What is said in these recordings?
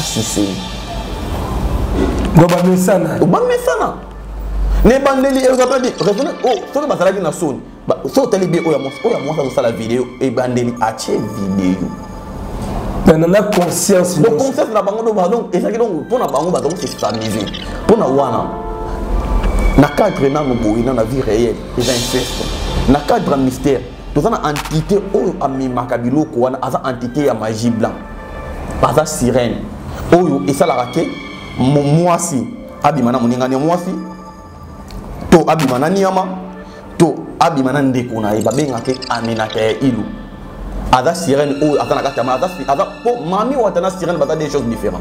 Cissé. Donc Bamesana. Bamesana. Ne bandeli et vous avez dit raisonner oh ce que basala na son. Ba so tali bi oya moi ça la vidéo et bandeli a che vidéo. On a conscience. Donc conscience na bango donc et ça donc pour na bango ba donc c'est s'amuser. Pour na wana na cadre na no boy na vie réelle et inceste. Na cadre mystère. Tout ça entité oyo ami makabilo ko wana asa entité ya magie blanc. Asa sirène. Oyo et ça la raqué moi si abimana moningani moi si to abimana niama to abimana ndeko na eba benga ke amena ke ilu ada sirène ou atana katama ada po mami ou atana sirène bata des choses différentes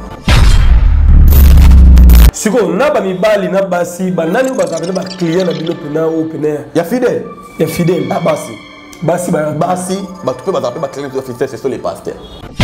siko na ba mibali na basi ba nani ba ka ba client na bilo pena ou pena ya fidèle ah basi ba tu peux ba client officiel c'est sur les pasteurs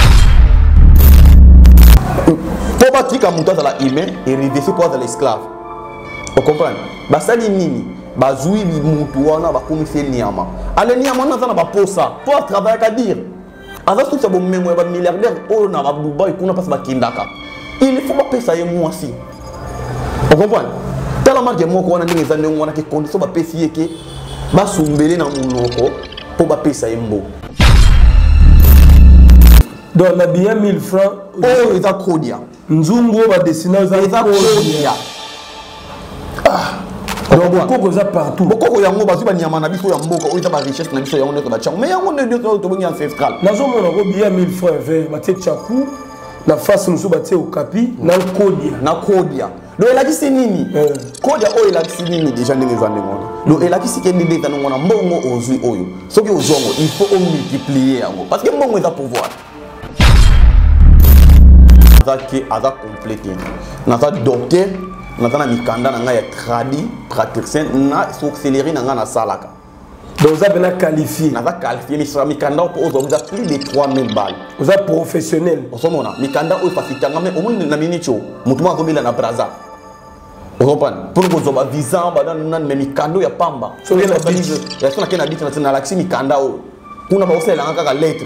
pour battre comme toi dans la humain et redresser pour dans l'esclave. Vous comprenez? Basali nini bazui mutu wana bakomisa niama. Ale niama na zana ba posa pour travailler à dire. Asa tout ça bon mémoire ba milliardaire o na ba Dubaï kuna passe ba kindaka. Il faut pas pesa ye moi aussi. Vous comprenez? Tellement que moi ko wana ndenge zande wana ke condition ba pesi yeke ba sumbele na munoko pour ba pesa ye mbo. Donc la bien 1000 francs oh ils a Kodia nzungu ba dessiner ils a Kodia donc beaucoup ça partout beaucoup yango bazu ba nyama na biso ya mboka oyo ba richesse na biso yango ne ba chango mais yango ne to bongi ancestral nazo mona ko bien 1000 francs vers ba tie chaku na face musu ba tie okapi na Kodia lo elakisi nini Kodia oyo elakisi nini déjà ndenge zande ngona lo elakisi ke ndenge tano ngona mbongo ozui oyo soki ozongo il faut on multiplier yango parce que mbongo eza pouvoir qui a complété. Nous avons docteur, nous avons mikanda, nous avons tradi, praticien, nous avons accéléré dans la salaka. Donc vous avez qualifié. Nous avons qualifié, mais sur mikanda, vous avez plus de 3000 balles. Vous êtes professionnel. Vous savez, mikanda, vous faites mais au moins nous avons mis chaud. Nous avons mis la braza. Vous comprenez? Pour que vous ayez visa, nous avons mis mikanda, il y a pamba. Sur les habits, il y a ce qu'on a dit, nous avons mis mikanda. Nous avons aussi la lettre.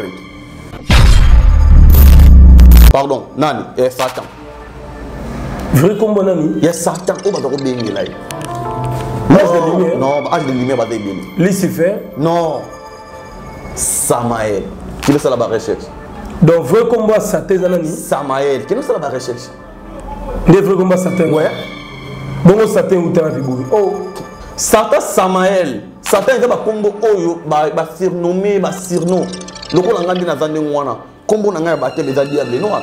Pardon, Nani, il y a Satan. Vrai comme bon ami. Il y a Satan, on va te bien là. L'âge de lumière. Non, l'âge de lumière va te bien. Lucifer. Non. Samaël. Qui est ça la recherche? Donc vrai comme moi Satan Nani. Samaël. Qui est ça la recherche? Des vrai comme moi Satan. Ouais. Bon Satan ou t'as figuré. Oh. Satan Samaël. Satan est un combo oyo, ba surnommé, ba surnom. Le coup on a dit na zande ngwana. Combo na ngaya batte les diable noir.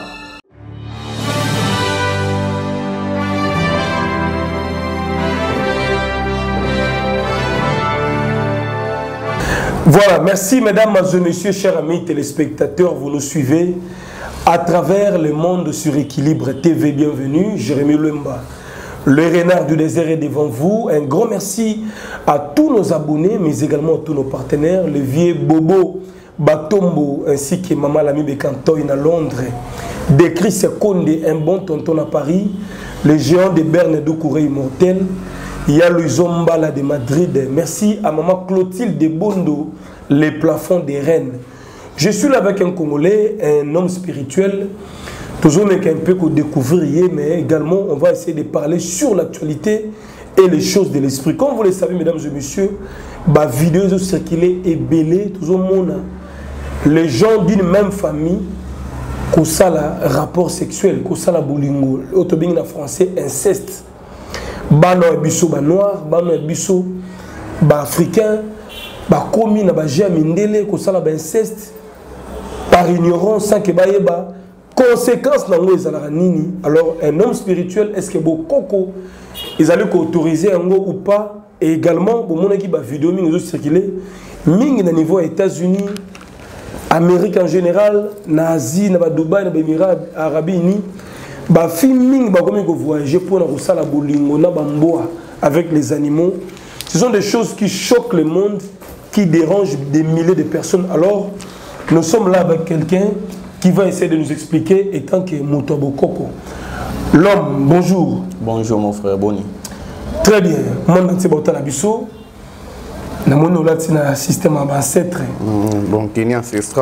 Voilà, merci mesdames et messieurs, chers amis téléspectateurs, vous nous suivez à travers le monde sur Équilibre TV. Bienvenue, Jérémy Lemba. Le renard du désert est devant vous. Un grand merci à tous nos abonnés, mais également à tous nos partenaires, le vieux Bobo Batombo ainsi que Maman Lami Bekantoy à Londres, de Chris Konde, un bon tonton à Paris, le géant de Berne Doucouré immortel, il y a Luizombala de Madrid. Merci à Maman Clotilde de Bondo, les plafonds des Rennes. Je suis là avec un Congolais, un homme spirituel, toujours un peu qu'on découvrir, mais également on va essayer de parler sur l'actualité et les choses de l'esprit. Comme vous le savez, mesdames et messieurs, ma vidéo circulée est belle, toujours mon. Les gens d'une même famille, qui ont un rapport sexuel, qui ont un bolingo, autobing en français, inceste. Bano ebiso ba noir, bano ebiso ba africain, ba komi na ba jamindele, qui ont un inceste, par ignorance, sans que ba yeba, conséquence na ngo ezala nini. Alors un homme spirituel, est-ce que beaucoup ils allaient autoriser un go ou pas? Et également, pour mon équipe, la vidéo mingi circulé, mingi na niveau États-Unis, Amérique en général, Asie, Dubaï, les Émirats Arabes Unis, ba film mingi ba comme voyager pour na sala bolingo na bamboa avec les animaux. Ce sont des choses qui choquent le monde, qui dérangent des milliers de personnes. Alors, nous sommes là avec quelqu'un qui va essayer de nous expliquer, étant que Moutabo Koko. L'homme, bonjour. Bonjour mon frère Boni. Très bien. Moi, je suis un système ancêtre. Bon, Kenya ancestral.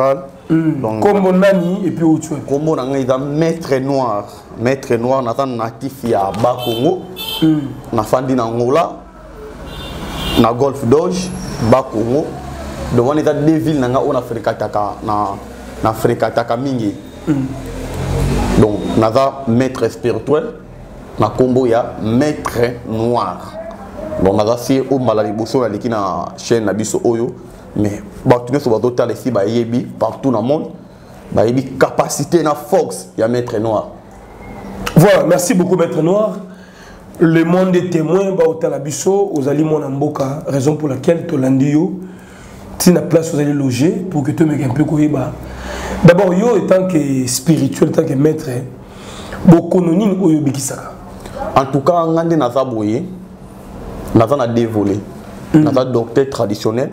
Donc, comme nani et puis où tu es. Comme on a maître noir. Maître noir, on a natif ya Bakongo. Na fandi na Angola. Na Golfe d'Oge, Bakongo. Donc on est à deux villes on a fréquataka na fréquataka mingi. Donc on a maître spirituel. Na combo ya maître noir. Donc on a si au malariboso la liki na chaîne na biso oyo. Mais tu sur votre total ici partout dans le monde, capacité na force il y a maître noir. Voilà, merci beaucoup maître noir. Le monde est témoin ba hotel abisso aux ali mon mboka, raison pour laquelle to landio si na place vous allez loger pour que tu me un peu koyeba. D'abord yo étant que spirituel, étant que maître, beaucoup noni oyo bikisaka. En tout cas ngande na za boye, na za na dévolé. Na za docteur traditionnel.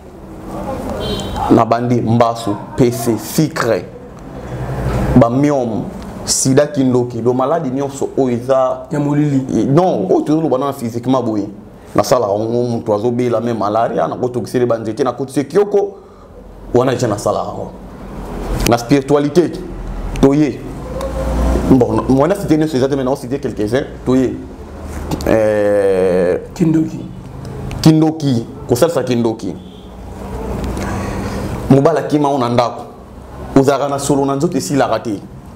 Nabandi mbasu PC secret ba miom sida kindoki do maladie nyonso oiza ya molili non o toujours bana physiquement boy na sala on mutu azobe la même malaria na koto kisele banzete na koto sekioko wana na sala na spiritualité toye bon moi na cité ces autres maintenant citer quelques-uns toye kindoki ko salsa kindoki mobala kima on andako uzaka na solo na nzoto esi la raté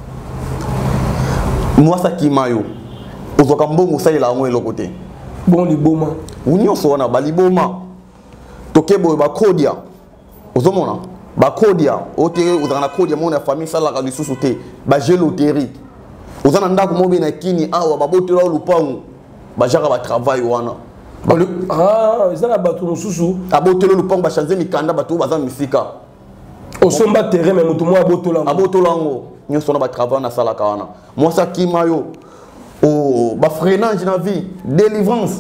mwasa kima yo uzoka mbongo salela ngo elokote bon liboma unyo so na baliboma tokebo ba kodia uzomona ba kodia ote uzaka na kodia mona famille sala ka lisusu te ba geloteri uzana ndako mobe na kini awa babotela lupangu ba jaka ba travail wana ils ont battu nos sous. Abotelo le pont bachanze mikanda bato baza misika. Osomba terrain mais mutu mo abotolango. Abotolango. Nyo sona ba travail na sala kana. Moi ça ki mayo. O ba freinage na vie, délivrance.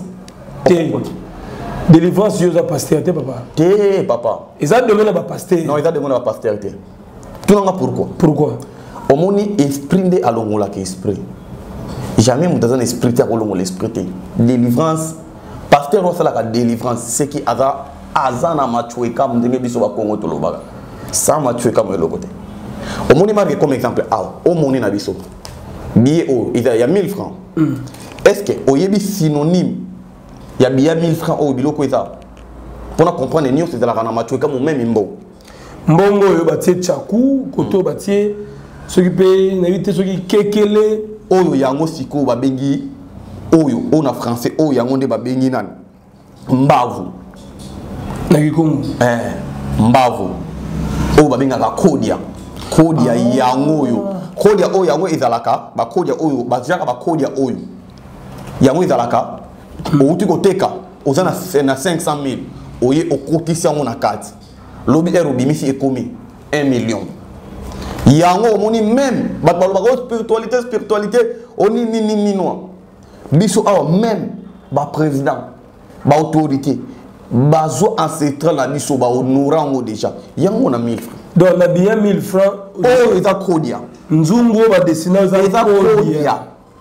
Délivrance yoza pasteur te papa. Te papa. Ils ont demandé ba pasteur. Non, ils ont demandé ba pasteur te. Tu n'as pourquoi? Pourquoi? Omoni esprit de alongola ke esprit. Jamais mu dans un esprit te alongola l'esprit te. Délivrance pasteur on la délivrance c'est qui azana machueka mndenge biso ba Kongo to lobaga ça machueka mo lokote omoni marque comme exemple omoni na biso billet il y a 1000 francs est-ce que oyebi synonyme il y a billet 1000 francs au biloko ça pour comprendre nio c'est la kana machueka mo même mbongo yo batie chaku koto batie ce qui peut n'éviter ce qui kekele oyo yango siko ba bengi oyo on a français oyo yango nde babengi nani mbavu na kikongo mbavu oyo babengaka kodia yango oyo kodia oyo yango ezalaka ba kodia oyo bazaka ba kodia oyo yango ezalaka outi koteka oza na 500,000 oye okotisi yango na kati lobi bimisi ekomi 1 million yango omoni même bato balobaka spiritualité oni nini noa biso awa même ba président ba autorité bazo ancestral na biso ba honorango déjà yango na 1000 francs donc na bien 1000 francs oh eza kodia nzungu ba dessiner za kodia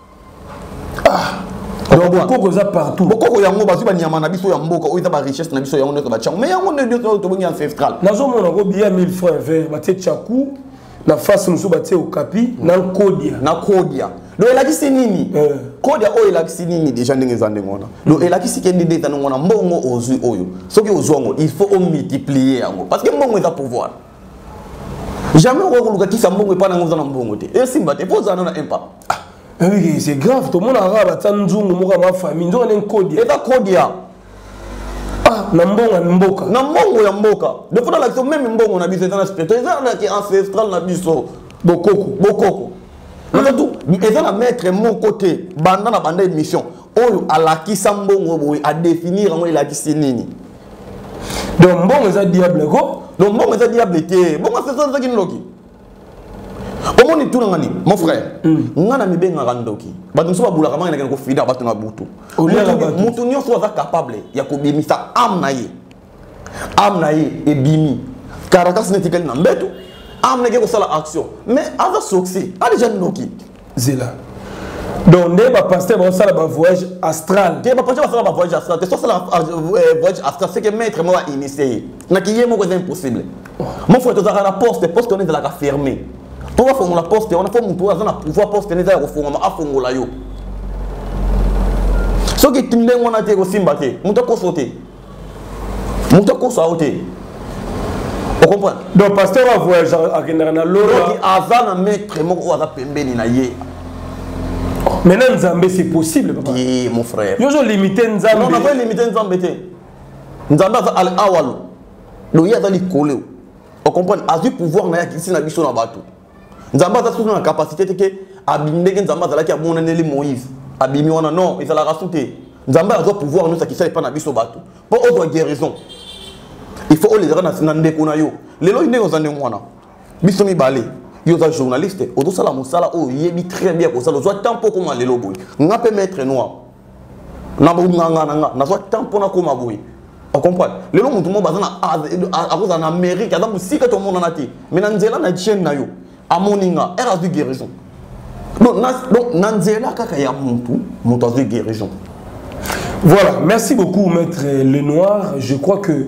donc bokoko za partout bokoko yango bazo ba nyama na biso ya mboka o eza ba richesse na biso yango ne ba chango mais yango ne to bongi ancestral nazo mona ko bien 1000 francs vert ba tie chaku na face musu ba tie okapi na kodia do elakisi nini kodia oyo elakisi nini déjà ndenge za ndengona do elakisi kendi deta ngona mbongo ozui oyo soki ozongo il faut multiplier yango parce que mbongo eza pouvoir jamais on va kisa mbongo e pana ngozana mbongo te et simba te poza na impact oui c'est grave to mona raba tanzungu moka ma famille nzo ne kodia eta kodia na mbongo ya mboka de fois la même mbongo na biso na spirituel eza na ki ancestral na biso bokoko tout eza na maître mon côté banda na banda émission oyo alakisa mbongo boy a définir ngo elakisi nini donc mbongo eza diable ko donc mbongo eza diable te mbongo c'est ça qui ndoki omoni tout ngani mon frère ngana mibenga randoki bato nso babula kama ngana ko fida bato na butu mutu nyonso aza capable ya kobimisa am na ye ebimi karakasi netikali na mbeto am na ke ko sala action mais aza succès a déjà ndoki zela Donc, les pasteurs vont faire un voyage astral. Les pasteurs vont faire un voyage astral. C'est ça, le voyage astral, c'est que maître m'a initié. C'est impossible. Mon frère, tu as la poste on est de la fermée. Pour faire la poste, on a fait mon tour, on a pouvoir poste, on est à fond, là. Ce qui est on a été aussi battu. On t'a sauté. On t'a sauté. Vous comprenez? Donc, pasteur va voyager à Kendarana. Donc, avant de mettre mon roi à Pembeni, maintenant, Nzambé, c'est possible, papa. Oui, mon frère. Nous avons limité Nzambé. Non, on n'a pas limité Nzambé. Nzambé a allé à Wallou. Donc, il y a des collègues. Vous comprenez? A du pouvoir, il y a qui s'est habillé dans la bateau. Nzambé a toujours la capacité de abîmer Nzambé a la mon année Moïse. Abîmer, non, il a la rassouté. Nzambé a le pouvoir, nous, ça qui s'est pas habillé dans la bateau. Pour autre guérison. Il faut les gens dans konayo. Les gens ils sont en train bisomi balé. Ils sont journalistes. Au dos la musala oh yebi très bien pour ça. Le soit temps pour comment les lobos. N'a pas mettre noir. N'a pas n'a soit temps pour na comment boy. On comprend. Les gens tout le monde bazana à cause en Amérique. Adam aussi que tout le monde en a dit. Mais nanzela na chaîne na yo. A moninga era du guérison. Donc nanzela kaka ya muntu de guérison. Voilà, merci beaucoup maître Lenoir. Je crois que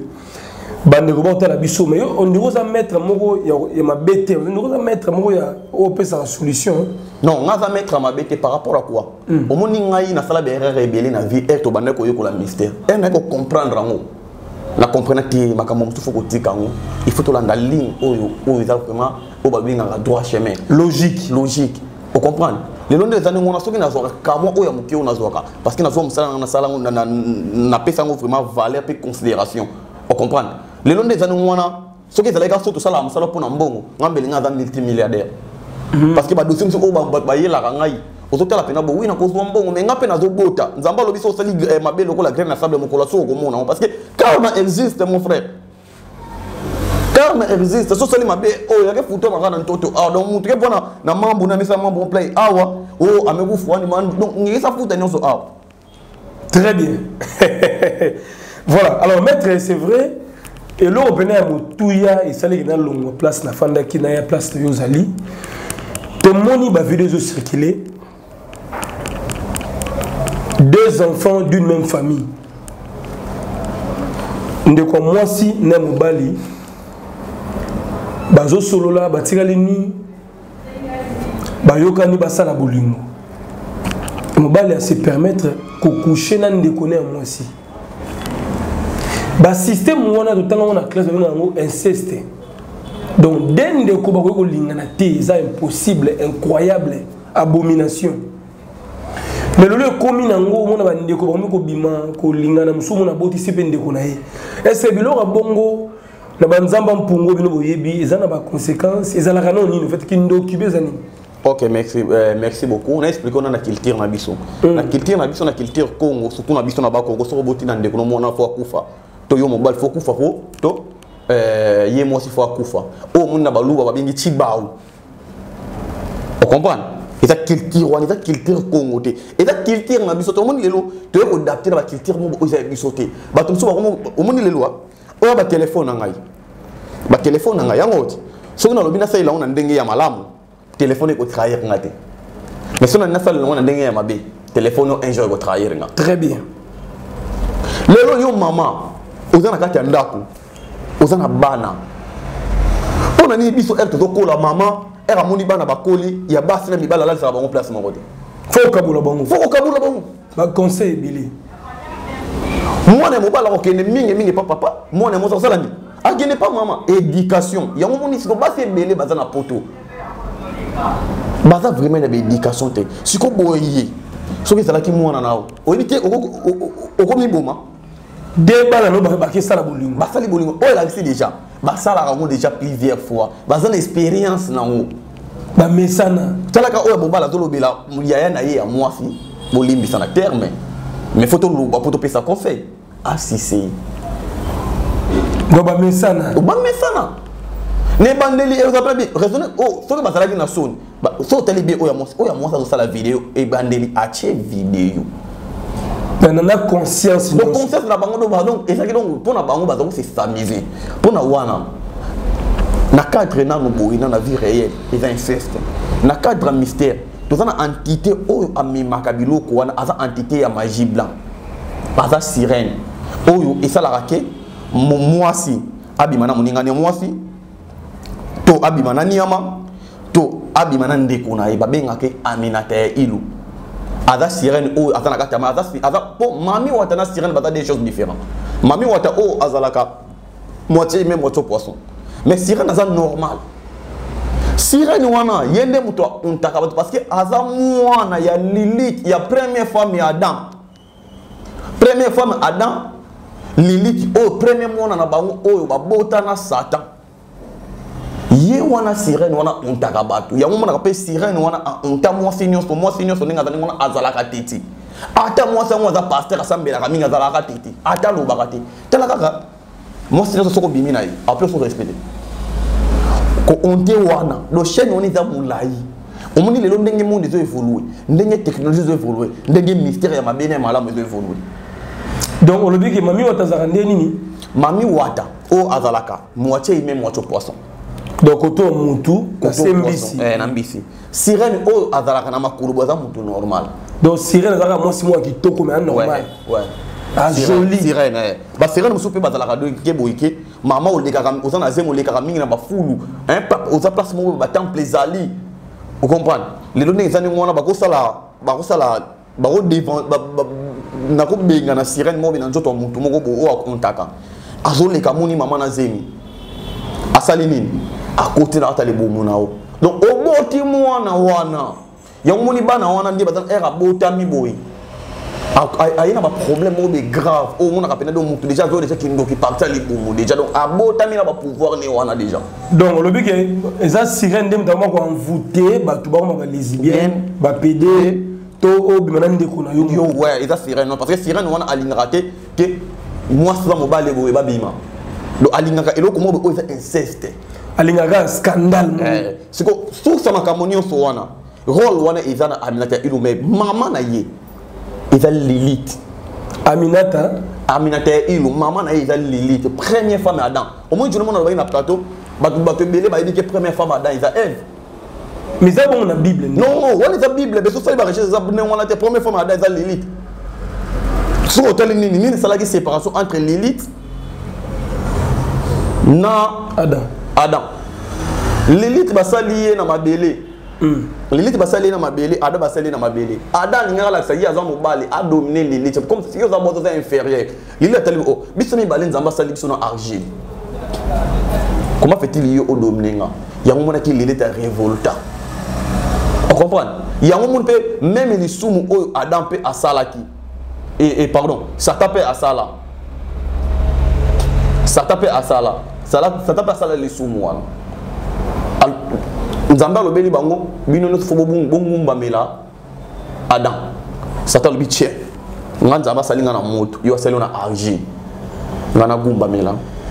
mais on doit mettre moko ya mabete, on doit mettre moko ya op sa solution. Non, on va mettre ma bête par rapport à quoi? Au moment ngai na sala berre rebelle na vie et to bande ko yokola mystère. Et na ko comprendre ngo. Na comprendre que makambo tout faut ko tika ngo. Il faut to landa ligne o exactement o ba binga droit chemin. Logique. Vous comprenez? Les longs des années on a soki na zo ka mo o ya muki o na zo ka parce que na zo msala na sala na pesa ngo vraiment valeur et considération. Vous comprenez? Les longs des années, ceux qui sont là, surtout ça, c'est pour un bon, on a un multimilliardaire. Parce que les dossiers sont là, aux autres, la peine, oui, on a un bon, mais on a un bon, on a un lobby social, ma belle, la graine à sable, mon colosso, parce que karma existe, mon frère. Karma existe, c'est ça, ma belle, oh, il y a des photos, on a un toto, ah, donc, on très bon, on a un membre, on a un membre, play, ah, oh, amène-vous fou, donc, il y a ça fout, ah. Très bien. Voilà, alors, maître, c'est vrai. Et là, on a Moutouya et Salé qui a une place, la Fanda qui a une place de Yozali. Tout le monde a vu des eaux circuler. Deux enfants d'une même famille. De quoi moi si, Nemo Bali, Bazo Solola, Batigalini, Bayokani Basala Bolingo. Mobali a se permettre de coucher dans des connaissances moi aussi. Le système où on a tout la classe de inceste. Donc, dès que c'est impossible, incroyable, abomination. Mais le commis on a des est-ce que bongo conséquences ok, merci beaucoup. On a expliqué qu'on a culture na biso. La culture na biso na culture Congo, surtout na biso na ba Congo, so roboti na ndeko no mona fo kufa. To yo mobile fo kufa ko to ye mo si fo kufa. O muna baluba babingi chibao. On comprend? Et cette culture, on est culture Congo té. Et cette culture na biso to moni lelo, to yo adapter la culture mo oza biso té. Ba to so o moni lelo o ba téléphone ngai. Ba téléphone ngai yango. So na lobina sai la on ndenge ya malamu. Téléphone est trahir ngate. Mais si on a fait le dernier mabé, téléphone un jour est trahir ngate. Très bien. Le yo maman, aux gens à ndako, aux gens à bana. On a ni biso elle to kola maman, elle a moni bana bakoli, ya basi na mibala la ça va en place mon côté. Faut kabula bango. Faut kabula bango. Ba conseil Billy. Moi ne mo bala ko kene mingi papa, moi ne mo ça la ni. A gene pas maman, éducation. Ya mo moni si ko basi belé bazana poto. Baza vraiment de l'éducation te si ko boye so que ça qui mona nao o éviter o ko mi boma de bala no ba ke sala bolingo ba sala bolingo o la c'est déjà ba sala rango déjà plusieurs fois baza expérience nango ba mesana tala ka o ya bobala to lobela ya na ye ya mwasi bolimbi sana terme mais photo lo ba poto pesa conseil ah si c'est ba mesana ne bandeli exemple raisonner oh so que basala na son ba so tele bien o ya moi ça la vidéo et bandeli a che vidéo on a conscience donc conscience na bango do ba donc et ça qui donc pour na bango ba donc c'est s'amuser pour na wana na cadre na no boina na vie réelle et inceste na cadre mystère Tout ça entité oyo amimaka biloko wana aza entité ya magie blanc. Aza sirène. Oyo et ça la rake mwasi abimana moningane mwasi to abimana niama to abimana ndeko na ye babengake Aminata ya ilu. Aza sirène oyo aza na kati aza po mami wata na sirène bata des choses différentes. Mami wata o azalaka moitié même moitié poisson. Mais sirène aza normal. Sirène wana yende muto untaka parce que aza mwana ya Lilith, ya première femme ya Adam. Première femme Adam, Lilith o premier mwana na bango oyo babota na Satan. Ye wana sirène wana untaka batu. Ya mwana ka pe sirène wana unta moi senior ninga za ngona azalaka titi. Ata moi sango za pasteur asambela ka minga azalaka titi. Ata lo bakati. Tala kaka. Moi senior soko bimina yi. Après faut respecter. Ko onte wana lo chaîne on eza mulai omoni lelo ndenge monde zo évoluer ndenge technologie zo évoluer ndenge mystère ya mabene malamu zo évoluer donc on le dit que mami wata zakande nini mami wata o azalaka moitié ime moitié poisson donc auto mutu sembisi na mbisi sirène o azalaka na makulu boza mutu normal donc sirène azalaka moi simo kitoko mais normal ouais ah joli sirène ba sirène musupe bazalaka do ke boyike mama olekaka ozana zemo olekaka mingi na bafulu hein oza place mo ba temple ezali vous comprenez les données ezani ngona bakosala bako devant na ko benga na sirène mo bina nzoto mutu moko bo o akontaka azoleka moni mama na zemi asali nini à côté na atale bomu nao donc oboti mwana wana ya moni bana wana ndi bazana era botami boy il y a un problème grave. Au monde a déjà qui partent à l'Iboumou déjà. Donc, à Botami, il a pouvoir déjà. Donc, le but est que les sirènes sont envoûtées, les lesbiennes, les PD, tout le ouais, ils ont sirène. Parce que sirène, on a aligné raté que moi, je suis mobile et babima. Le aligné et le comment ils ont inceste. Aligné scandale. C'est que tout ça m'a camonio sur wana. Rôle wana ils ont Aminata ilu mais maman na ye. Ils ont Lilith. Aminata ilu maman na ils ont Lilith. Première femme Adam. Au moins je ne m'en ai pas plateau. Bato belé ba dit que première femme Adam ils ont Ève. Mais ça bon la Bible. Non, on est la Bible. Mais ça il va rechercher ça on a la première femme Adam ils ont Lilith. Sur hôtel ni ça la séparation entre Lilith na Adam. Lilith va s'allier na mabélé. Lilith va s'allier na mabélé, Adam va s'allier na mabélé. Adam n'ira la saïa za mobali a dominé Lilith comme si ils ont besoin inférieur. Lilith a tellement oh, bisoni balen zamba sali sur argile. Comment fait-il y au dominé? Il y a un moment qui Lilith est révoltant. On comprend? Il y a un moment même les soumou Adam peut à salaki. Et pardon, Satan peut à sala. Satan peut à sala. Satan peut à sala les soumou. Nzamba lo beli bango bino no fobo bongo mbamela Adam Satan lo biche nganza ba salinga na moto yo sali na argile ngana gumba mela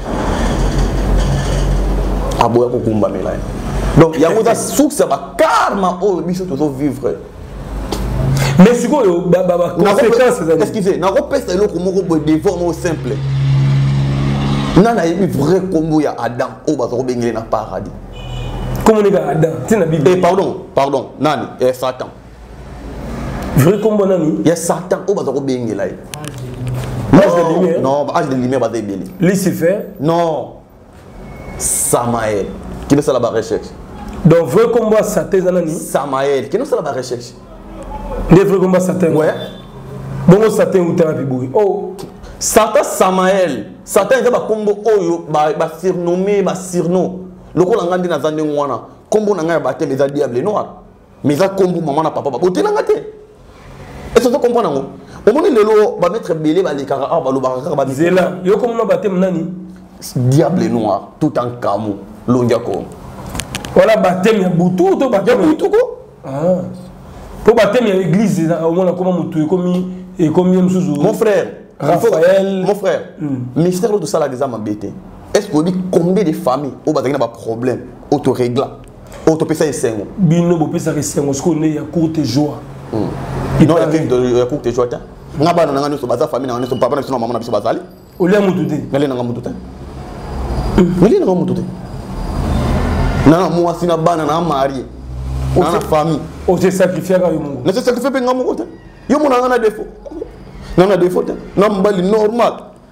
aboya ko gumba mela donc ya ngoza soukse ba karma o biso to vivre mais sikoyo ba conséquences excusez na repesa eloko moko bo déforme simple nana yebi vrai combo ya Adam o ba zo bengele na paradis. Comment on est Adam? C'est la Bible. Pardon, Nani, il y a Satan. Vrai comme Nani? Il y a Satan, on va se rebeigner là. Âge de lumière? Non, âge de lumière va se rebeigner. Lucifer? Non. Samaël. Qui ne sait la recherche? Donc, vrai combat Satan, Nani? Samaël. Qui ne sait la recherche? Les vrais combats Satan? Ouais. Bon, Satan ou Terapiboui? Oh. Satan, Samaël. Satan, il y a un combo, il surnommé, surnom. Le coup on a dit nazande ngwana kombo na ngaya baté les diable noir mais ça kombo maman na papa boté na ngate et ça comprendre ngo au moment lelo ba mettre belé ba lekara ba lo ba ba zela yo comme na baté nani diable noir tout en camu longia ko voilà baté ya butu to baté butu ko ah pour baté ya église au moins comment mutu et comme msuzu mon frère Raphaël mon frère mystère de ça la déjà m'embêter. Est-ce que combien de familles ont des problèmes auto-réglant, auto-pesa et sengo? Bino bopesa et sengo, ce qu'on est à courte joie. Non, il y a courte joie. N'a pas de sa famille, n'a pas de maman, n'a pas de au lieu de moutoute. Mais n'a pas moutoute. Mais n'a pas moutoute. Non, moi, si n'a pas marié. dans la famille. On se sacrifie à Yomungo. Ne se sacrifie pas Ngamu côté. Yomungo a défaut. Non a défaut. Non mbali normal.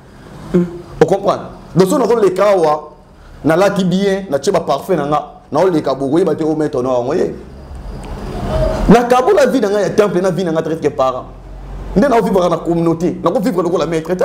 On comprend. Donc on a les cas où na la qui bien na tcheba parfait na nga na les cas bogo yeba te o mettre na ngoye. Na kabo la vie na nga ya temple na vie na nga très que parents. Ndé na vivre dans la communauté. Na ko vivre le la maître.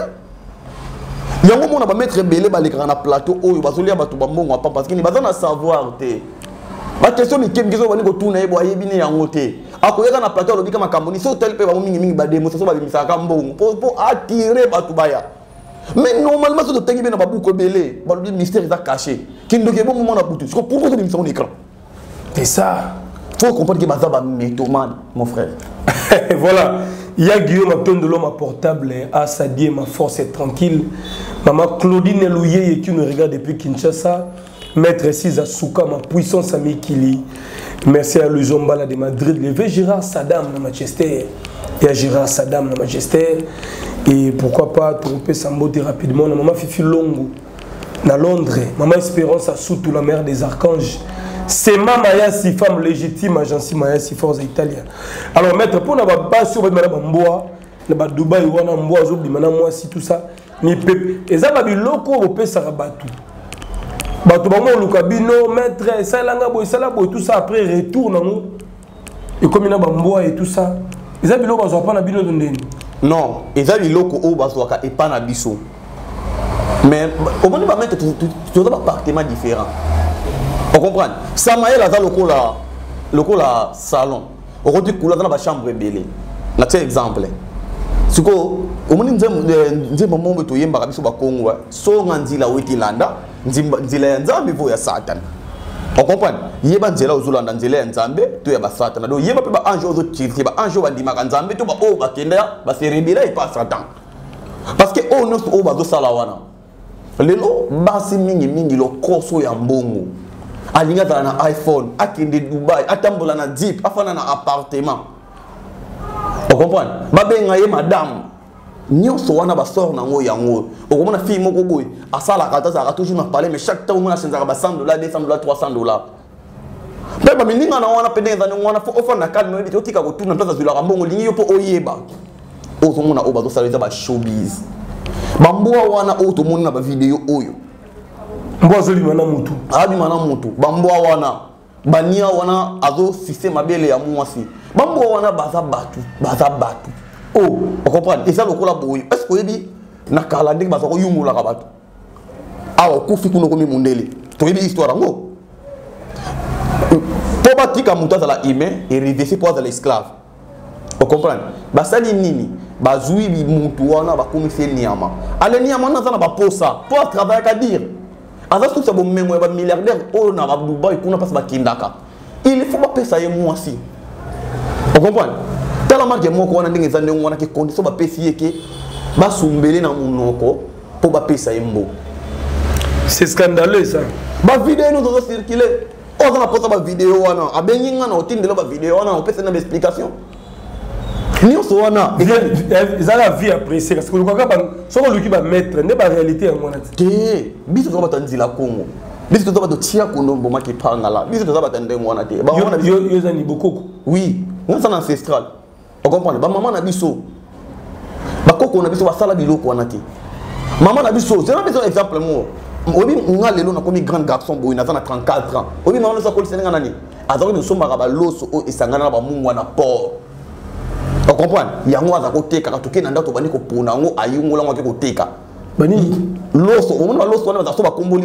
Yango mona ba mettre belé ba lekana na plateau oyo bazolia batu ba mbongo pa parce que ni bazana savoir te. Ba question ni kem gizo bani ko tuna yebo ayebine yango te. Akoyeka na plateau lobika makambo ni so tel pe ba mingi ba demo so ba bimisa ka mbongo pour attirer batu baya. Mais normalement so to tengi be na babu ko belé, ba lobi mystère est caché. Kindoke bo moment na butu. Parce que pourquoi tu me écran? C'est ça. Faut comprendre que bazaba mythomane mon frère. Voilà. Il y a Guillaume Aton de l'homme à portable à Sadie, ma force est tranquille. Maman Claudine Elouye qui nous regarde depuis Kinshasa. Maître Cisa Souka, ma puissance amie Kili. Merci à Luzombala de Madrid. Levé Gérard Saddam de Manchester. Il y a Gérard Saddam de Manchester. Et pourquoi pas tromper Samboté rapidement. Maman Fifi Longo, à Londres. Maman Espérance à Soutou, la mère des archanges. C'est ma Mayasi, femme légitime, agence Mayasi, force italienne. Alors, maître, pour nous avoir sur le Mboa, le Dubaï, on a Mboa, moi, si tout ça, ni pep. Et ça va être loco au Pessarabatu. Batu Bamo, Lukabino, maître, Salangabo, Salabo, tout ça, après, retourne. Et comme il y a Mboa et tout ça, ils ont loco, ils n'ont pas la bino de non, ils ont loco au Bazoaka et pas na biso. Mais, au moment où on va mettre tout un appartement différent. On comprend. Samaël a le salon. On dit que dans la chambre belée. Là, c'est exemple. Si au moment où on a dit que Congo, so ngandi la wetilanda, nzila nzambe vo ya Satan. On comprend. Yeba nzela ozulanda nzela nzambe to ya ba Satan. Donc yeba pe ba ange ozo tiri ba ange ba dimaka nzambe to ba o ba kenda ba se rebela et pas Satan. Parce que o no o ba do sala wana. Lelo basi mingi lo koso ya mbongo. Alinga dans un iPhone, akende Dubaï, atambola na Jeep, afana na appartement. On comprend? Babenga ye madame. Nyonso wana ba sort na ngo yango. O komona fille moko boy, asala kata za toujours na parler mais chaque temps on a senza ba $100, $200, $300. Mais ba mininga na wana pendenza na wana fo ofana calme ndi otika ko tuna plaza zula mbongo lingi yo po oyeba. O to mona o ba do saleza ba showbiz. Bamboa wana o to mona ba video oyo. Mbozo limana mutu. Abi mana mutu. Bamboa wana. Bania wana azo système abele ya mwasi. Bamboa wana baza batu. Oh, on comprend. Et ça le kola boy. Est-ce que yebi na kala ndenge baza ko yungula ka batu. Awa kufi kuno komi mundele. To yebi histoire ngo. Po batika mutu za la ime et reverser pour za l'esclave. On comprend. Basali nini? Bazui bi mutu wana ba komi fe niama. Ale niama na za na ba posa. Pour travailler ka dire. Azas tout ça bon même un milliardaire oh na Dubaï kuna passe ba kindaka. Il faut pas payer moi aussi. On comprend? Tellement que moi ko na ndenge zande ngwana ke condition ba payer ke ba sumbele na munoko pour ba payer mbo. C'est scandaleux ça. Ba vidéo nous doit circuler. On va poster ba vidéo wana abengi ngana otindelo ba vidéo wana on peut faire une explication. Nyonso wana ils ont la vie appréciée parce que le quoi so ko luki ba mettre ne ba réalité en ngwana te biso to batanzila Congo biso to batia konombo maki pangala biso to batande ngwana te ba wana yo zani bokoko oui ngana ancestral on comprend ba maman na biso ba koko na biso ba sala biloko wana te maman na biso c'est un exemple mo obi nga lelo na komi grand garçon boy na 34 ans obi maman so ko senga nani azako ni somba ba loso o esangana na ba mungwa na port. On comprend? Il y a un côté qui est un peu de temps, il Bani loso omona loso wana bazasoba komboli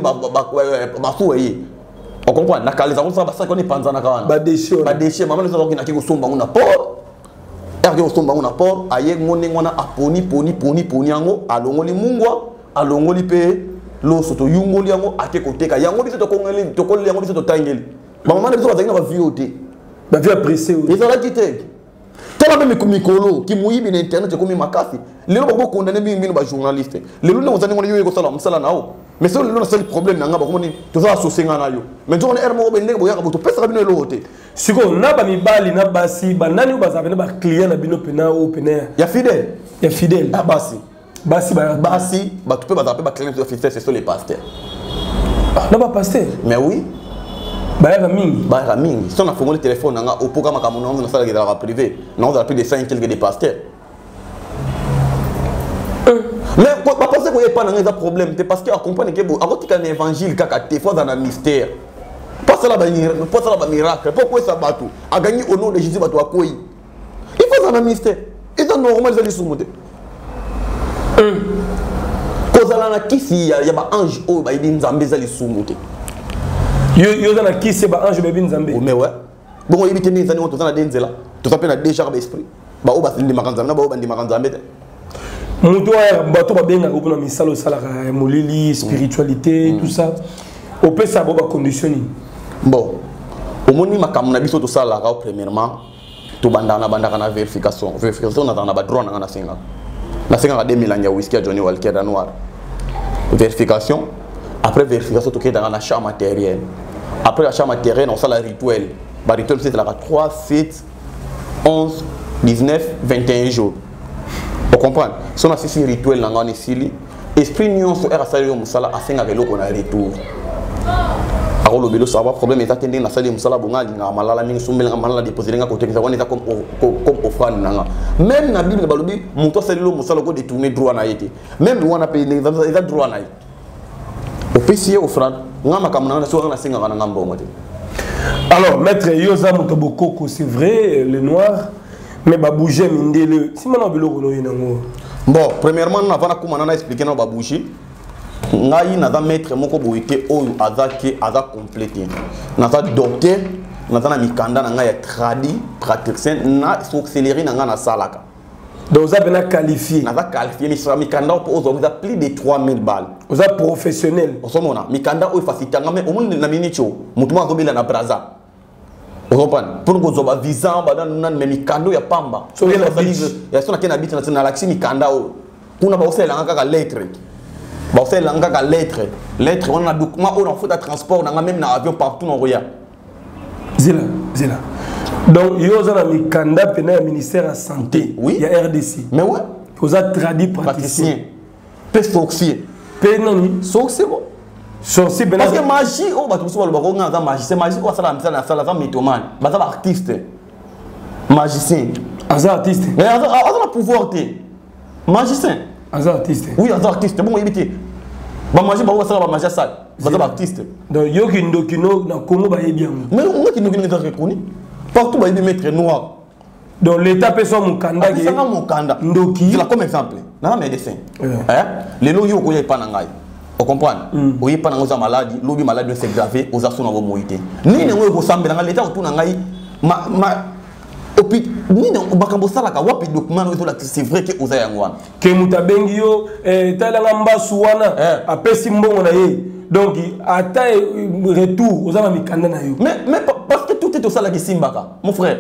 on comprend na kale za ça ça connaît panzana kawana ba déchets maman nous allons ki somba ngona port erge somba ngona port aye ngone ngona aponi yango alongoli mungwa alongoli pe loso to yungoli yango ake koteka yango biso to kongeli to koleli yango biso to tangeli maman na biso bazaki na ba vioté ba vie apprécier ils ont la quitté. Tela même mikolo qui muibi na internet comme makasi lelo bako condamner mingi ba journaliste lelo na ozani ngona yo ko sala msala nao mais c'est le seul problème na ngaba komoni to za associer ngana yo mais to on er mo be ndenge boyaka boto pesa bino lo hote siko na ba mibali na basi ba nani ba zabe na ba client na bino pena o pena ya fidèle ah basi ba to pe ba zabe ba client officiel c'est sur les pasteurs na ba pasteur mais oui Bayara mingi. Bayara mingi. Si on a fait le téléphone, on a au programme comme on a dans la salle privé, on a plus de 5 quelques des pasteurs. Mais pas parce qu'il n'y a pas de problème, c'est parce qu'il accompagne que vous avez un évangile qui a fois dans un mystère. Pas ça là miracle. Pourquoi ça bat tout? A gagné au nom de Jésus va toi quoi? Il faut dans un mystère. Et dans normal ça les soumettre. Cause là na kisi ya ba ange o ba ibi nzambe za les soumettre. Yo na kisi ba ange ba ibi nzambe. Mais ouais. Bon ibi teni nzani to na denzela. To s'appelle na déjà ba esprit. Ba o ba ndi makanza na ba o ba ndi makanza mbete. Mutu ya bato ba benga ko na misalo sala molili spiritualité tout ça. Au peut ça ba conditionner. Bon. Au moni makamu na biso to sala ka premièrement to bandana na vérification. Vérification na ba droit na singa. Na singa 2000 ans ya whisky à Johnny Walker da noir. Vérification. Après vérification to dans la chambre matérielle. Après la chambre matérielle on sala la rituel. Ba rituel c'est la 3 7 11 19 21 jours. Vous comprenez? Si on a ce rituel dans le Sili, esprit nuance sur RSA Moussala a fait un vélo qu'on a retour. Alors le vélo ça va problème est attendu dans la salle de Moussala Bonga, il a malala mingi soumel a malala déposé dans côté ça on est comme offrande nanga. Même na Bible balobi monto salle de Moussala ko détourner droit na été. Même on a payé les droit na. Au PC offrande, ngama kamana na so na singa na ngambo ngote. Alors maître Yosa Mutoboko c'est vrai le noir. Mais babouger mindele si maintenant biloko no yinango. Bon, premièrement on va na expliquer na babouger. Ngai na za maître moko boité oyo azaki aza complété. Na za docteur, na za na mikanda na ngai tradi praticien na accéléré na nga na salaka. Donc vous avez qualifié. Na za qualifié mais sur mikanda pour vous avez plus de 3000 balles. Vous êtes professionnel. Au somona mikanda oyo facilité nga mais au monde na minicho, mutu ma zobela na braza. Vous comprenez? Pour nous avoir visa, nous même mikando ya pamba. So il y a son qui habite na l'axi mikanda o. Kuna ba osela ngaka lettre. Ba osela ngaka lettre. Lettre on a document on faut de transport na même na avion partout dans roya. Zila. Donc yo za na mikanda pena ministère de santé. Oui. Il y a RDC. Mais ouais. Vous êtes traduit praticien. Pe sorcier. Pe nani? Sorcier bon. Sorcier parce que magie oh ba tout so ba ko ngana magie c'est magie quoi ça la sala ça mythomane ba ça artiste magicien un artiste mais a pouvoir té magicien un artiste oui un artiste bon éviter ba magie ba ça ba magie ça ba ça artiste donc yo ki ndokino na Congo ba bien mais on qui ndokino est reconnu partout ba mettre noir donc l'état peut son mukanda qui ça mukanda ndoki c'est comme exemple na médecin les lo yo ko ya pa na ngai. Vous comprenez? Oui, pendant que vous avez maladie, l'obi maladie s'est gravée, vous avez son moïté. Ni ne vous ressemblez dans l'état autour d'un gaï. Ni ne bakambo salaka wapi document c'est vrai que vous avez un wan. Que mutabengio talanga suwana a pesimbo na ye. Donc à taille retour vous avez mis kanda na yo. Mais parce que tout est au salaki simbaka, mon frère.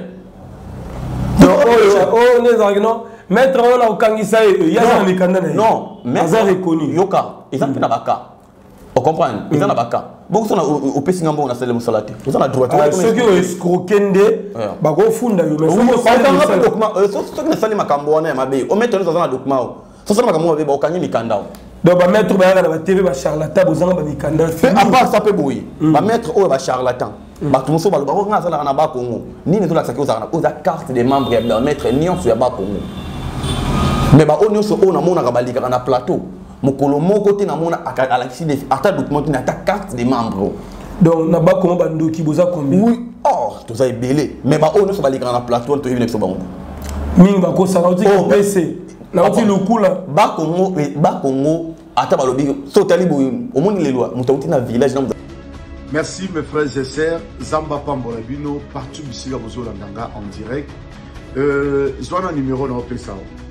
Oh les arguments. Maître on a okangisa il y a mis kanda na yo. Non, mais ça reconnu. Yoka. Ils ont na baka. Vous comprenez? Ils ont na baka. Beaucoup sont au pessinga bon na sele musalate. Vous avez droit. Ceux qui ont escroquendé, ba go funda yo. Mais ceux qui ne sali makambo na mabe. O mettre dans un document. Ça sala makambo mabe ba okanyi mikanda. Donc ba mettre ba na TV ba charlatan bozanga ba mikanda. À part ça peut boui. Ba mettre o ba charlatan. Ba tout muso ba lo ba ko ngasa na ba Congo. Ni ne to la sakio za na carte des membres ya mettre nion sur ba Congo. Mais bah on se on a mon arabalika na plateau mokolo moko te na mona à l'axi de ata document na ta carte des membres donc na ba comment bandoki boza combien oui oh tout ça est belé mais bah on se balika na plateau to yine so bango ming ba ko ça va dire PC na oti lukula ba Congo ata balobi so tali bo au monde les lois mutauti na village na. Merci mes frères et sœurs, Zamba Pambola Bino, partout ici à Bozolandanga en direct. Zwana numéro dans le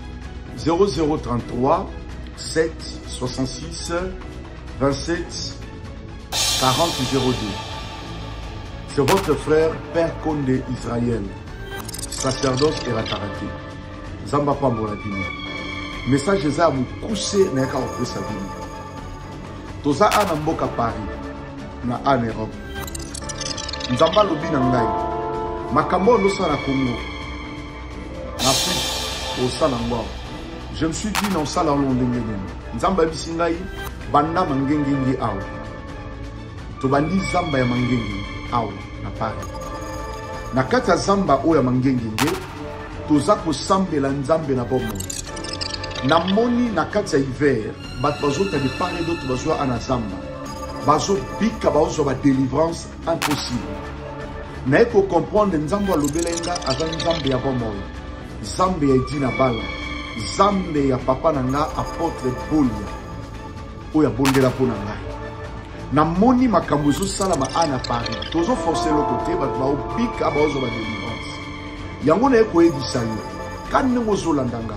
0033 7 66 27 40 02. C'est votre frère Père Condé Israël, sacerdoce et ratarate. Zamba Pambola Bino. Message za mu coucher na ka ofesa bino. Toza ana mboka Paris na en Europe. Nzamba lobi na ngai. Makambo no sala Congo. Na Afrique au salangwa. Je me suis dit non ça là on ndengeni. Nzamba bisingai banda mangengengi awo. To bandi zamba ya mangengi. awa na Paris. Na kati ya zamba oyo ya mangengenge toza kosambela nzambe na bomo. Na moni na kati ya hiver bato bazota de part et d'autre bazwa ana zamba. Bazo bika bazo ba délivrance impossible. Na eko comprendre nzambe alobelenga aza nzambe ya bomo. Nzambe ya Edina Bala. Nzambe ya papa nanga apôtre Bolia. Oya bondela pona ngai. Na moni makambo ezosala ana Paris. Tozo forcer le côté bato ba obika bazo ba délivrance. Yango na eko ebisa yo. Kani ngozo landanga.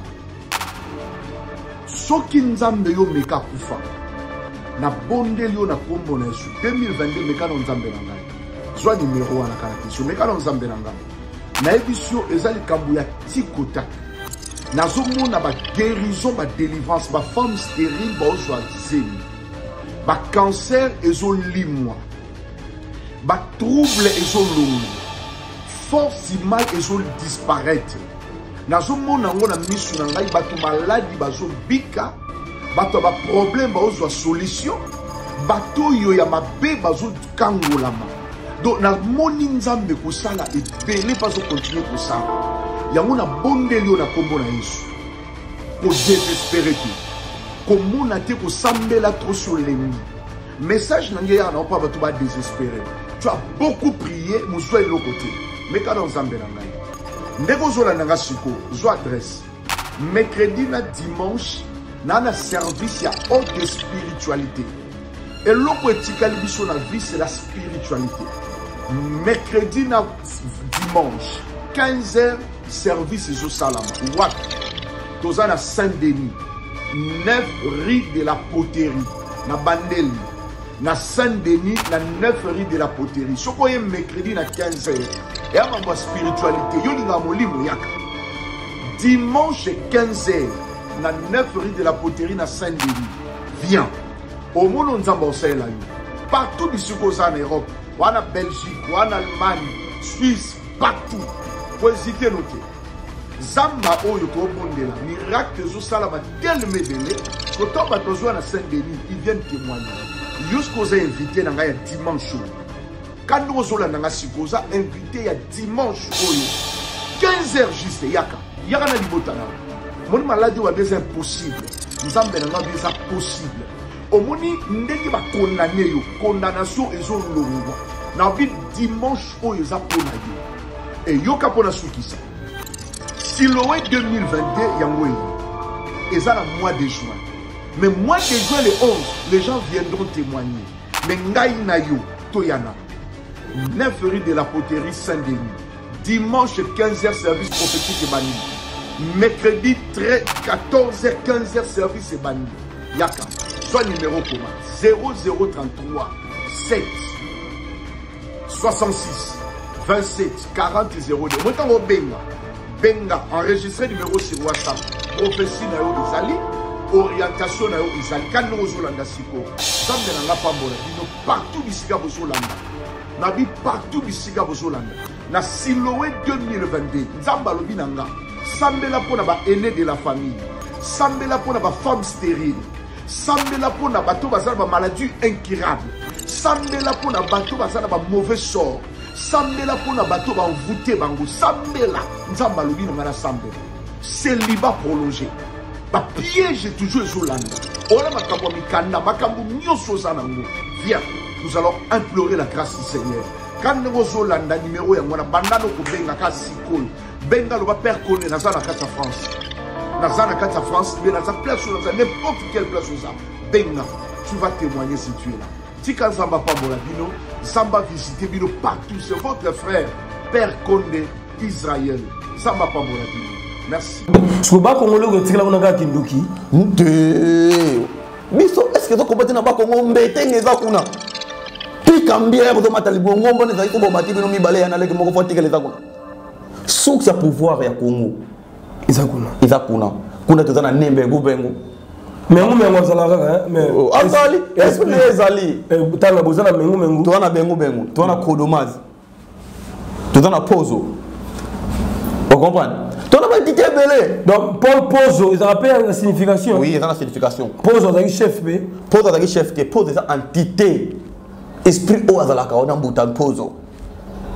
Soki nzambe yo meka kufa. Na bondeli yo na kombo na Yesu 2022 meka na nzambe na ngai. Zwa numéro wana kanati. Meka na nzambe na ngai. Na ebisio ezali kambu ya tikota. Nazomona ba guérison, ba délivrance, ba femme stérile, ba ozwa zemi. Ba cancer ezolimwa. Ba trouble ezolongo. Force mal ezol disparaître. Nazomona ngo na misu na ngai bato maladi bazo bika, bato ba problème ba ozwa solution, bato yo ya mabe bazo kangolama. Donc na moni nzambe kosala ebele bazo continuer kosala. Yango na bondeli yo na kombo na Yesu. Ko désespérer tout. Komona te ko sambela trop sur l'ennemi. Message na ngeya na pas bato ba désespérer. Tu as beaucoup prié, moussoua de l'autre côté. Mais quand on s'en bénanga. Ndeko zola nanga siko, zo adresse. Mercredi na dimanche, na na service ya haute spiritualité. Et l'autre etikali biso na vie c'est la spiritualité. Mercredi na dimanche, 15h service zo salama. Wat. Toza na Saint-Denis, 9 rue de la Poterie, na Bandeli. Na Saint-Denis, na 9 rue de la Poterie. Soko ye mercredi na 15h. Et à ma spiritualité, yo linga molimo yaka. Dimanche 15h, na 9 rue de la Poterie na Saint-Denis. Viens. Au monde nzamba osela yo. Partout ici en Europe, ou en Belgique, ou en Allemagne, Suisse, partout. Pour hésiter noter. Zamba oyo ko bondela, miracle zo salama tel medele, ko to ba tozo na Saint-Denis, ils viennent témoigner. Jusqu'aux invités dans un dimanche. Quand nous sommes dans un sikoza, invité à dimanche 15h juste yaka. Yaka na libotana. Mon maladie ou des impossible. Nous avons des impossible. Au moni ndeki ba condamné yo, condamnation ezo longo. Na vie dimanche oyo za pona yo. Et yo ka pona sukisa. Siloé 2022 yango yi. Eza na mois de juin. Mais mois de juin le 11, les gens viendront témoigner. Mais ngai na yo toyana. 9 rue de la Poterie Saint-Denis. Dimanche 15h service prophétique et banni. Mercredi 14h 15h service et banni. Yaka. Soit numéro commun 0033 7 66 27 40 02. Moi benga. Benga enregistré numéro sur WhatsApp. Prophétie na yo Isali. Orientation na yo Isali. Quand nous Zolanda siko. Zambe na nga pambola. Bino partout bisika bozolanda. Nabi partout bisika bozolanda. Na Siloé 2022. Nzamba lobi nanga. Sambela pona ba aîné de la famille. Sambela pona ba femme stérile. Sambela pona bato bazala ba maladie incurable. Sambela pona bato bazala ba mauvais sort. Sambela pona bato ba envoûté bango. Sambela nzamba lobi nanga na sambela. Célibat prolongé. Ba piège toujours ezolanda. Ola makambo mikanda makambo nyoso zanango. Viens. Nous allons implorer la grâce du Seigneur. Quand nous avons le numéro, nous avons benga kasi kol. Benga le père connaît dans la carte France. Dans la carte France, mais dans la place où n'importe quelle place où ça. Benga, tu vas témoigner si tu es là. Si quand Zamba Pambola Bino, Zamba visiter Bino partout. C'est votre frère, Père Condé, Israël. Zamba Pambola Bino. Merci. Ce que Congolais retire la Onaga Kindoki. Est-ce que tu comprends que Congo mbete ngeza kuna? Kambia ko tomata libongo mbone za ko bomati bino mibale yana leke moko fotika leza kuna. Souk ya pouvoir ya Congo. Izakuna. Kuna tozana nembe ngubengo. Mengu mengu zalaka mais azali esprit ezali. Tala bozana mengu mengu. Tozana bengu. Tozana kodomaz. Tozana pozo. Vous comprenez? Tozana ba dité belé. Donc Paul pozo, ils rappellent la signification. Oui, ils ont la signification. Pozo avec chef B. Pozo avec chef T, pozo c'est entité. Esprit au azalaka on a mbuta pozo.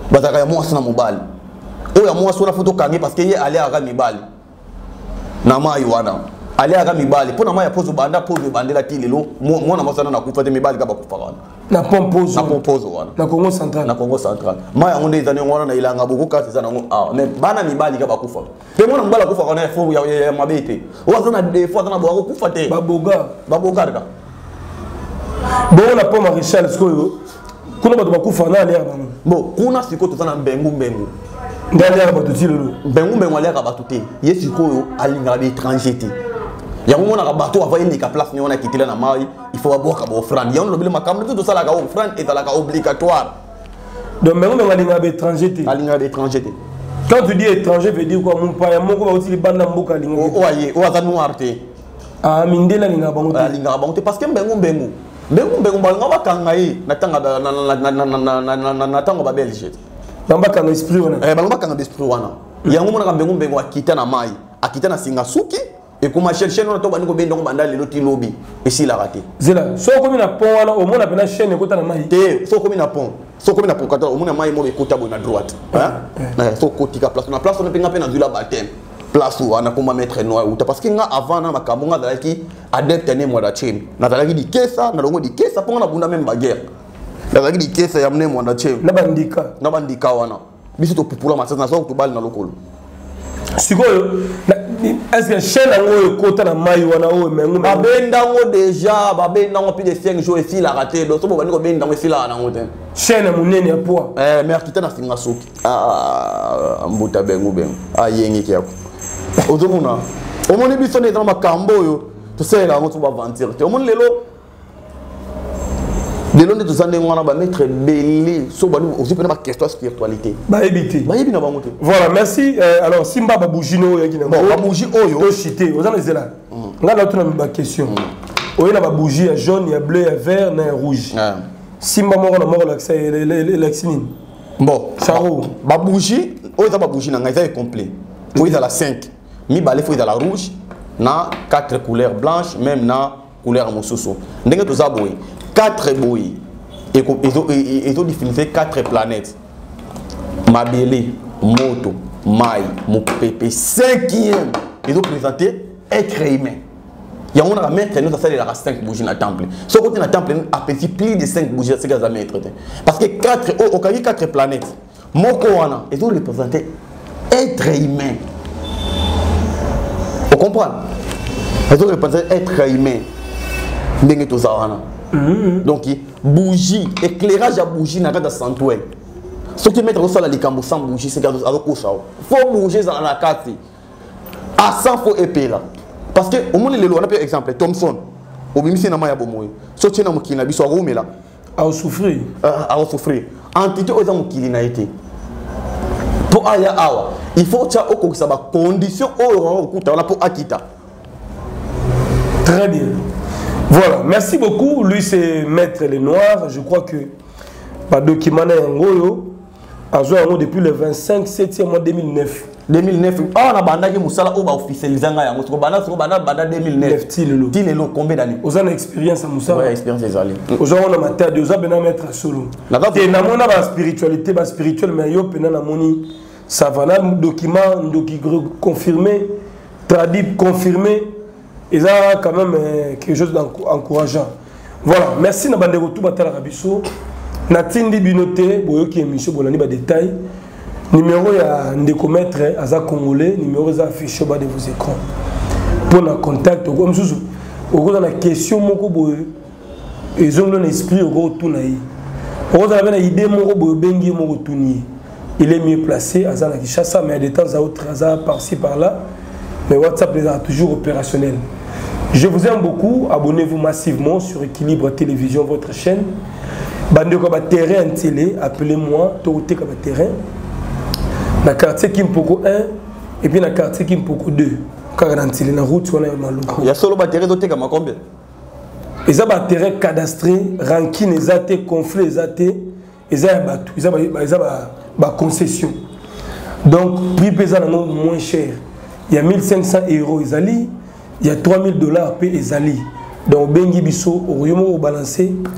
bazaka ya mwasi na mobali oyo ya mwasi wana foto kangi parce que ye allait aga mibali na mai wana allait aga mibali pona mai ya pozo banda bandela ti lelo mwana mwasana na kufa te mibali ka bakufa wana na pompozo wana na Congo central mai yango nde ezani wana na ilanga boko kasi za nango mais bana mibali ka bakufa pe mwana mbala kufa wana fo ya mabete oza na des fois na bo kufa te baboga ka bon na po maréchal skoyo kuna bato bakufa na aliaka bango bon kuna sikoyo toza na mbengu nde aliaka bato ti lelo mbengu aliaka bato te ye sikoyo alingaka baétranger te yango monaka bato ava eleka place ne wana akitela na mai il faut baboka baofrande yango lobele makambo te tosalaka ofrande ezalaka obligatoire donc mbengu alingaka baétranger te quand tu dis étranger veut dire quoi mopaya moko bauti libanda mboka alinga oyo aza noir te mindele alingaka bango te parce que mbengu balinga bakanga ye na ntango babelge bakanga esprit wana yango monaka mbengu akita na mai akita na singa suki ekoma cherche wana to bani ko benda ngo banda lelo ti lobi esilaka te zela so komi na pont wana omona pena chaîne ekota na mai te so komi na pont kata omona mai mo ekota bo na droite hein so kotika place na place on penga pe na zula baptême place wana koma mettre noir ou parce que nga avant na makambo nga dalaki adepte ne mo da chaîne na dalaki di kesa na longo di kesa ponga na bunda même baguerre na dalaki di kesa ya mne mo da chaîne na bandika wana biso to pupula masasa na so to bal na lokolo sikoyo est-ce que chaîne ngo ekota na mai wana o mengu babendango déjà babendango plus de 5 jours ici la raté donc so bani ko bendango ici la na ngote chaîne munene ya poa mais akita na singa soki mbuta bengu ayengi ki yako ozomuna omoni biso ne dans makambo yo to sela ngo to ba ventir te omoni lelo nde tozande ngwana ba mettre belé so bani aussi pena ba question spiritualité ba ebiti na bango te voilà merci alors simba ba bougino yo yakina ba bougie oyo to chité ozana ezela ngala tuna ba question oyo na ba bougie ya jaune ya bleu ya vert na ya rouge simba moko na moko l'accès l'exinine bon charo ba bougie oyo za ba bougie na ngai za complet faut il a la 5 mi balé faut il a la rouge na 4 couleurs blanches même na couleur mosusu ndenge to za boy 4 boy et ont défini 4 planètes mabele moto mai mopepe 5e ils ont présenté être humain il y a on a mettre nous ça la 5 bougies dans temple ce côté dans temple a petit plus de 5 bougies c'est qu'ils ont mettre parce que 4 au 4 planètes moko wana ils ont représenté être humain vous comprenez ils ont représenté être humain ndenge to za wana donc bougie éclairage à bougie na kata santuel ce qui mettre ça la likambo sans bougie c'est gado avec ça faut bouger dans la carte à 100 faut épée là parce que au monde les lois on a par exemple Thomson au bimisi na maya bomoyo so tina mukina biso aromela à souffrir entité aux mukili na été pour aya awa il faut ça au ça ba condition au kuta on a pour akita très bien. Voilà, merci beaucoup. Lui, c'est Maître Les Noirs. Je crois que le document est en Goyo. Depuis le 25 7e mois 2009. 2009. Ah, on a bandé Moussala ou officialisé en Goyo. On a bandé 2009. Tilelo, combien d'années? Vous avez une expérience à Moussala? Oui, expérience des années. Vous avez une matière de vous avez mettre à solo. Et na mona ba spiritualité, ba spirituel, mais yo pena na moni savana document confirmé, traduit confirmé. Et ça quand même quelque chose d'encourageant. Voilà, merci na bande retour batala rabiso. Natindi binoté boyoki émission bolani ba détail. Numéro ya ndeko maître aza congolais, numéro za affiché bas de vos écrans. Pour na contact comme sous au na question moko boyo ils ont l'esprit au go tunayi. On a une idée moko boyo bengi moko tuni. Il est mieux placé aza na Kinshasa mais de temps à autre aza par-ci par-là. Mais WhatsApp est toujours opérationnel. Je vous aime beaucoup. Abonnez-vous massivement sur Équilibre Télévision, votre chaîne. Bandeko ba terrain télé, appelez-moi. Toroté comme terrain. Na quartier Kimpoko 1 et puis na quartier Kimpoko 2. Quarantile na route on a maloko. Il y a solo ba terrain doté comme combien? Et ça ba terrain cadastré, ranking exaté, conflit exaté, et ça batu, ça ba concession. Donc prix pesant moins cher. Il y a 1500 € Ezali, il y a 3000 $ payés Ezali. Donc Bengi Bisso, au Riomo au balancé,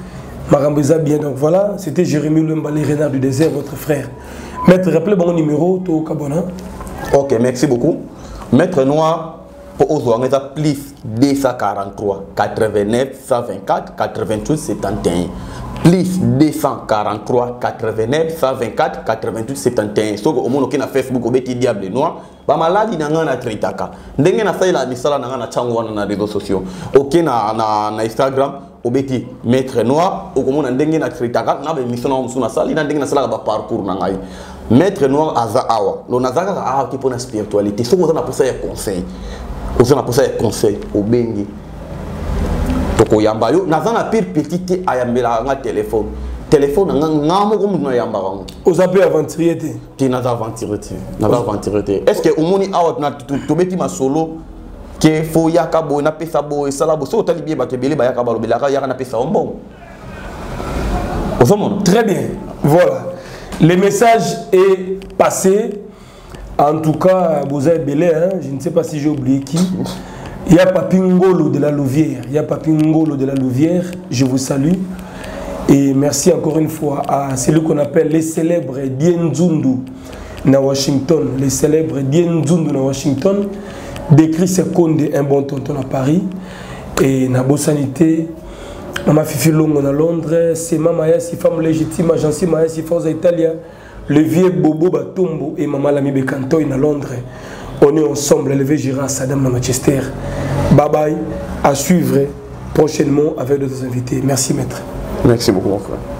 Marambeza bien. Donc voilà, c'était Jérémy Lemba, les renards du désert, votre frère. Maître, rappelez mon numéro, to Kabona. Ok, merci beaucoup. Maître Noir, pour aujourd'hui, plus 243 89 124 88 71. Plus 243 89 124 88 71. So au monde qui na Facebook obeti diable noir, ba maladi na ngana tritaka. Ndenge na saila misala na ngana chango wana na réseaux sociaux. OK na Instagram obeti Maître Noir, okomona ndenge na tritaka na be mission na musuna sali na ndenge na sala ba parcours na ngai. Maître Noir aza awa. Lo nazaka awa qui pour la spiritualité. So on a pour ça conseil. On a pour ça conseil au bengi. Toko yamba yo nazana pire petite ayambela nga téléphone ngamo ko muna yamba ngo ozape aventurier te ti naza aventurier te est-ce que omoni out na to beti ma solo ke fo yaka bo na pesa bo sala bo so tali bien ba kebele ba yaka ba lobela ka yaka na pesa bon très bien. Voilà, le message est passé. En tout cas, vous avez belé, hein? Je ne sais pas si j'ai oublié qui. Il y a Papi Ngolo de la Louvière. Il y a Papi Ngolo de la Louvière. Je vous salue. Et merci encore une fois à celui qu'on appelle les célèbres Dienzundu na Washington. Les célèbres Dienzundu na Washington. Décrit Seconde, un bon tonton à Paris. Et na Bossanité, Mama Fifi Longo à Londres. C'est Mama Yassi, femme légitime, agence Mama Yassi, Forza Italia. Le vieux Bobo Batombo et Mama Lami Bekantoy à Londres. On est ensemble, levé Gira Saddam à Manchester. Bye bye, à suivre prochainement avec d'autres invités. Merci maître. Merci beaucoup mon frère.